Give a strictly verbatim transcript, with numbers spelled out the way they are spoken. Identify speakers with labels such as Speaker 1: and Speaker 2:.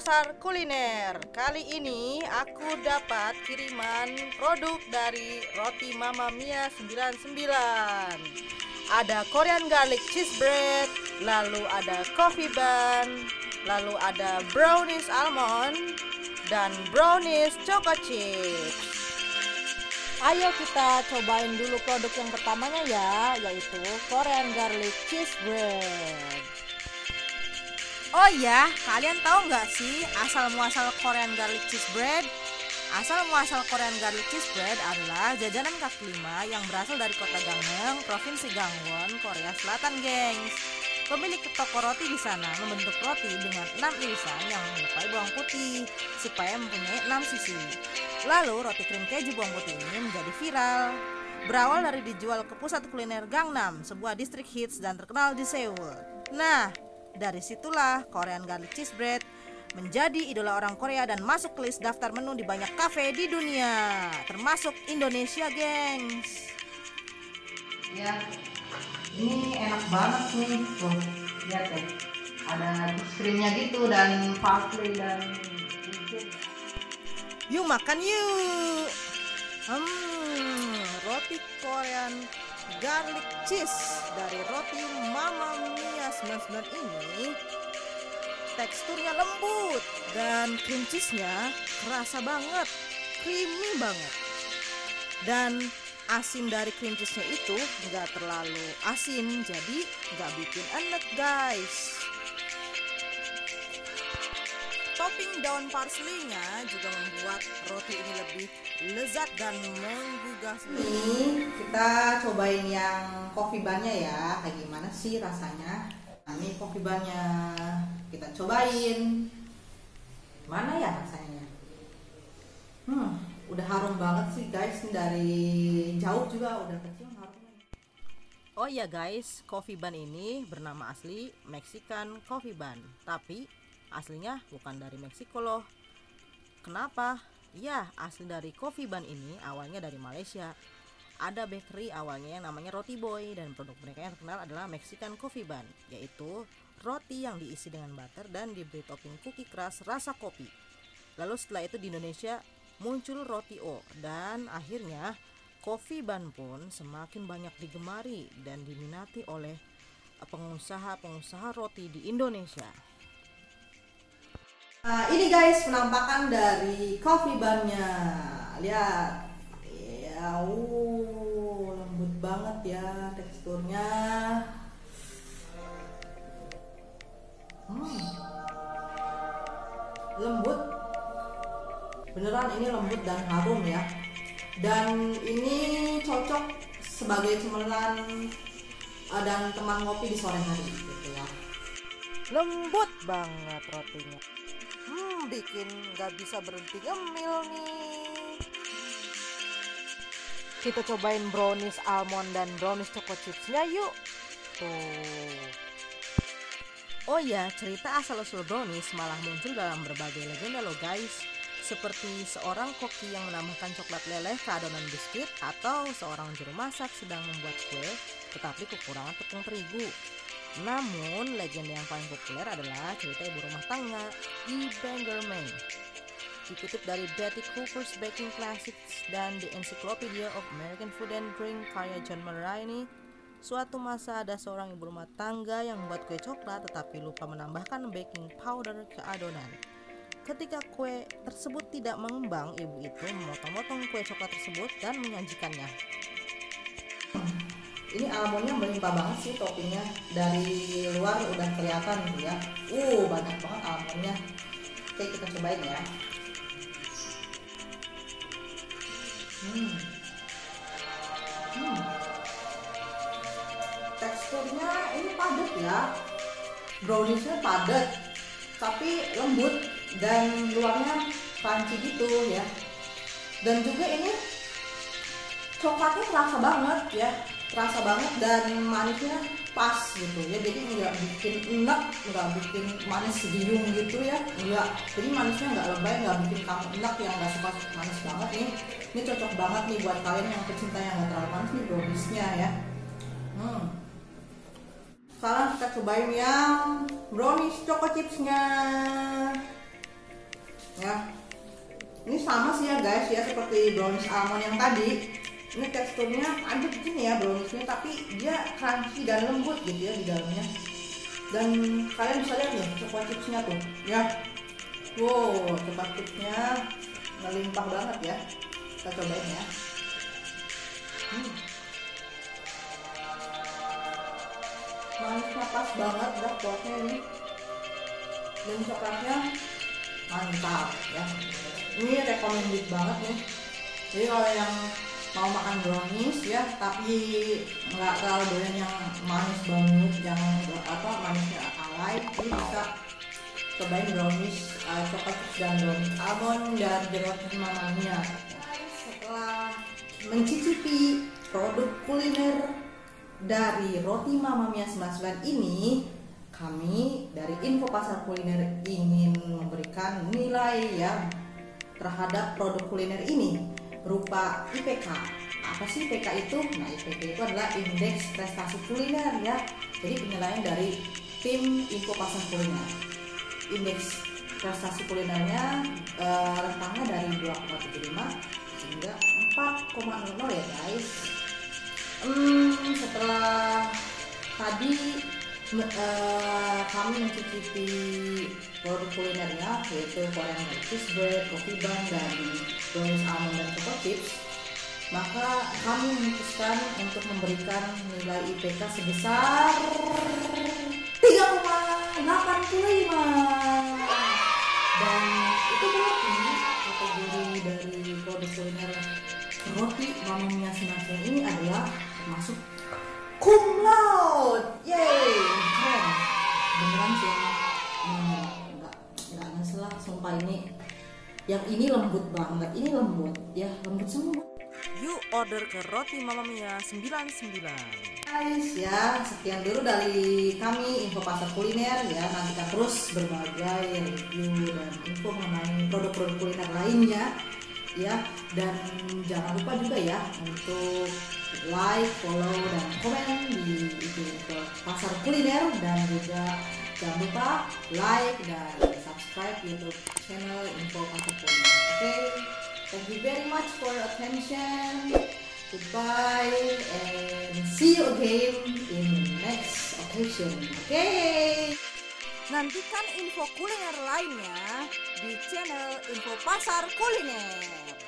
Speaker 1: Pasar Kuliner. Kali ini aku dapat kiriman produk dari Roti Mamma Mia sembilan puluh sembilan. Ada Korean garlic cheese bread, lalu ada coffee bun, lalu ada brownies almond, dan brownies choco chips. Ayo kita cobain dulu produk yang pertamanya ya, yaitu Korean garlic cheese bread. Oh iya, kalian tahu nggak sih asal muasal Korean garlic cheese bread? Asal muasal Korean garlic cheese bread adalah jajanan kaki lima yang berasal dari kota Gangneung, provinsi Gangwon, Korea Selatan, gengs. Pemilik toko roti di sana membentuk roti dengan enam irisan yang menyerupai bawang putih supaya mempunyai enam sisi. Lalu roti krim keju bawang putih ini menjadi viral. Berawal dari dijual ke pusat kuliner Gangnam, sebuah distrik hits dan terkenal di Seoul. Nah, dari situlah Korean garlic cheese bread menjadi idola orang Korea dan masuk ke list daftar menu di banyak kafe di dunia, termasuk Indonesia, gengs.
Speaker 2: Ya, ini enak banget nih, tuh lihat deh, ada krimnya gitu dan parsley dan
Speaker 1: yuk makan yuk. Hmm, roti Korean garlic cheese dari Roti Mamma Mia sembilan puluh sembilan ini teksturnya lembut dan cream cheese-nya kerasa banget, creamy banget. Dan asin dari cream cheese-nya itu nggak terlalu asin, jadi nggak bikin enek, guys. Topping daun parsley-nya juga membuat roti ini lebih lezat dan menggugah.
Speaker 2: Ini kita cobain yang coffee bun-nya ya, kayak gimana sih rasanya. Nah, ini coffee bun-nya kita cobain. Mana ya rasanya? Hmm, udah harum banget sih guys, dari jauh juga udah kecium harumnya.
Speaker 1: Oh iya guys, coffee bun ini bernama asli Mexican coffee bun, tapi aslinya bukan dari Meksiko loh. Kenapa? Ya, asli dari coffee bun ini awalnya dari Malaysia. Ada bakery awalnya yang namanya Roti Boy, dan produk mereka yang terkenal adalah Mexican coffee bun, yaitu roti yang diisi dengan butter dan diberi topping cookie keras rasa kopi. Lalu setelah itu di Indonesia muncul roti O, dan akhirnya coffee bun pun semakin banyak digemari dan diminati oleh pengusaha-pengusaha roti di Indonesia.
Speaker 2: Nah, ini guys penampakan dari coffee bun-nya. Lihat. Ya, uh, lembut banget ya teksturnya. Hmm. Lembut. Beneran ini lembut dan harum ya. Dan ini cocok sebagai cemilan uh, dan teman ngopi di sore hari gitu ya.
Speaker 1: Lembut banget rotinya. Hmm, bikin nggak bisa berhenti ngemil nih. Kita cobain brownies almond dan brownies choco chipsnya yuk. Tuh. Oh ya, cerita asal-usul brownies malah muncul dalam berbagai legenda loh guys. Seperti seorang koki yang menambahkan coklat leleh ke adonan biskuit, atau seorang juru masak sedang membuat kue tetapi kekurangan tepung terigu. Namun, legenda yang paling populer adalah cerita ibu rumah tangga di Bangor, Maine. Dikutip dari Betty Cooper's Baking Classics dan The Encyclopedia of American Food and Drink karya John Mulroney, suatu masa ada seorang ibu rumah tangga yang membuat kue coklat tetapi lupa menambahkan baking powder ke adonan. Ketika kue tersebut tidak mengembang, ibu itu memotong-motong kue coklat tersebut dan menyajikannya.
Speaker 2: Ini almondnya melimpah banget sih toppingnya, dari luar udah kelihatan gitu ya. Uh, banyak banget almondnya. Oke, kita cobain ya. Hmm. Hmm. Teksturnya ini padat ya. Browniesnya padat, tapi lembut dan luarnya crunchy gitu ya. Dan juga ini coklatnya terasa banget ya. Terasa banget dan manisnya pas gitu ya, jadi nggak bikin enak, nggak bikin manis giung gitu ya, nggak, jadi manisnya nggak lebay, nggak bikin kamu enak yang nggak suka manis banget nih. Ini cocok banget nih buat kalian yang pecinta yang nggak terlalu manis nih browniesnya ya. Hmm. Sekarang kita cobain yang brownies choco chipsnya. ya. Ini sama sih ya guys ya, seperti brownies almond yang tadi. Ini teksturnya padat gini ya browniesnya, tapi dia crunchy dan lembut gitu ya di dalamnya. Dan kalian bisa lihat nih choco chipsnya tuh ya. Wow, choco chipsnya melimpah banget ya. Kita cobain ya. Hmm. Manisnya pas banget dah kuatnya ini. Dan coklatnya mantap ya. Ini recommended banget nih. Jadi kalau yang mau makan brownies ya, tapi nggak terlalu doyan yang manis banget, yang apa manisnya alay, ini bisa cobain brownies uh, coklat dan brownies almond dan Roti Mama Mia. Setelah mencicipi produk kuliner dari Roti Mama Mia sembilan puluh sembilan ini, kami dari Info Pasar Kuliner ingin memberikan nilai ya terhadap produk kuliner ini berupa I P K. Apa sih I P K itu? Nah, I P K itu adalah Indeks Prestasi Kuliner ya. Jadi penilaian dari tim Info Pasar Kuliner. Indeks prestasi kulinernya eh, rentangnya dari dua koma tujuh lima hingga empat koma nol ya guys. Hmm, setelah tadi Uh, kami mencicipi produk kulinernya yaitu Korean cheese bread, coffee bun, dan brownies almond dan choco chips, maka kami memutuskan untuk memberikan nilai I P K sebesar tiga koma delapan lima, dan itu berarti kategori dari produk kuliner Roti Mama Mia sembilan puluh ini adalah masuk cum laude, yeay, keren, beneran sih emang, hmm, nggak nggak ngeselah, sumpah ini, yang ini lembut banget, ini lembut, ya lembut semua.
Speaker 1: Yuk order ke Roti Mama Mia sembilan puluh sembilan.
Speaker 2: Guys ya, sekian dulu dari kami Info Pasar Kuliner ya, nantikan terus berbagai review dan info mengenai produk-produk kuliner lainnya ya, dan jangan lupa juga ya untuk like, follow, dan komen di Info Pasar Kuliner, dan juga jangan lupa like dan subscribe YouTube channel Info Pasar Kuliner. Oke, okay? Thank you very much for your attention. Goodbye and see you again in next occasion. Oke. Okay?
Speaker 1: Nantikan info kuliner lainnya di channel Info Pasar Kuliner.